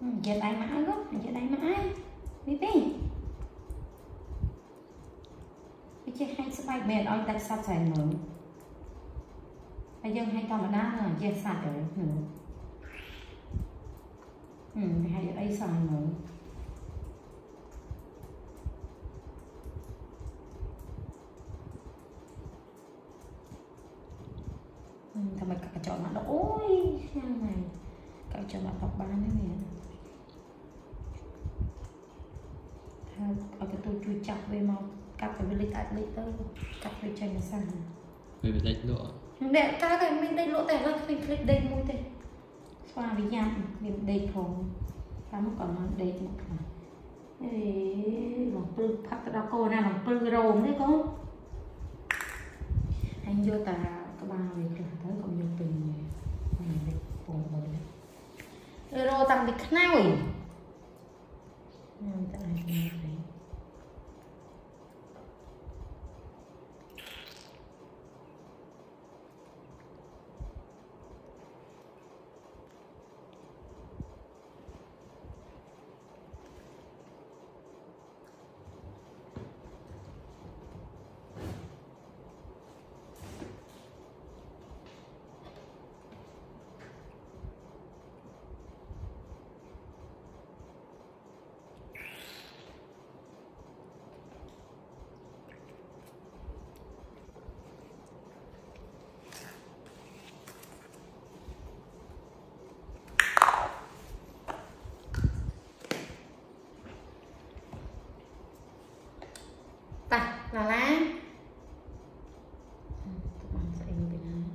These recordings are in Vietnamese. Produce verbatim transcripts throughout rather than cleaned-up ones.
giờ đây mãi gốc giờ đây mãi biết đi cái chiếc hay spike mệt oi tay sát chạy mở bây giờ hay to mà đá là giờ sạch rồi nữa ừ hay ở đây xài mở thằng mày cả chọn mặt đó ôi sao này cả chọn mặt học ba nữa nè ở cái tôi chui chặt về màu cắt phải lấy tại lấy tới cắt về chân nó sang về về đây lụa để ta cái mình đây lỗ tẻ ra mình click đây mũi đây xoa với nhau mình đây không ta mới còn nó đây một này bằng tư phát ra cô nào bằng tư rồm đấy con anh vô ta có ba việc là tới còn nhiều tình này này cùng rồi đấy rồi tăng bị nào rồi tại này ta là lá tụi mình sẽ đi bên này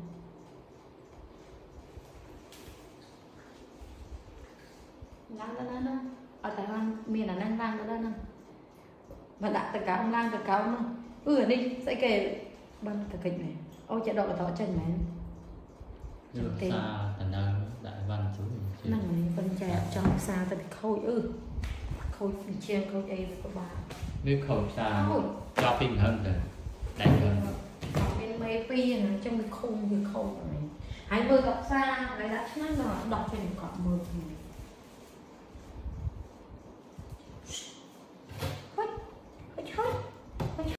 lang đó đó ở Đài Loan miền là lang lang đó đó mà đặt tất cả ông lang tất cả ông ừ đi sẽ kể ban thật kịch này ôi chợ độ tỏ chân này được xa thành ra đại văn chú năng này phân trà trong xa ta bị khôi ừ khôi chiên khôi đây với các bạn nếu không xa cho phim hơn rồi đánh hơn bên mấy phi này trong cái khung cái khâu này hai mươi gặp xa lại đã nói là đọc trên cọp mực này